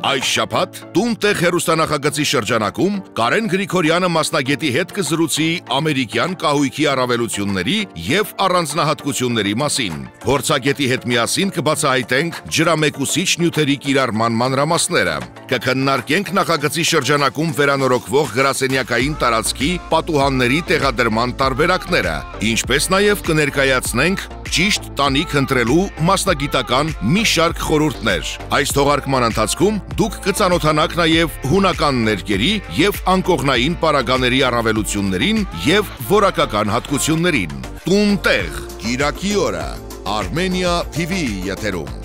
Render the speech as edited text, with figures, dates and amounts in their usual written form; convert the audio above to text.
Այս շաբաթ տուն-տեղ հեռուստանախագծի շրջանակում Կարեն Գրիգորյանը մասնագետի հետ կզրուցի ամերիկյան կահույքի առավելությունների և առանձնահատկությունների մասին։ Փորձագետի հետ միասին կբացահայտենք ջրամեկուսիչ նյութերի կիրառման մանրամասները։ Կքննարկենք նախագծի շրջանակում վերանորոգվող գրասենյակային տարածքի պատուհանների տեղադրման տարբերակները, ինչպես նաև կներկայացնենք ճիշտ տանիք ընտրելու մասնագիտական մի շարք խորհուրդներ։ Այս թողարկման ընթացքում դուք կծանոթանաք նաև հունական ներկերի և անկողնային պարագաների առավելություններին և որակական հատկություններին։ Տուն-տեղ, կիրակի օրը, Armenia TV եթերում։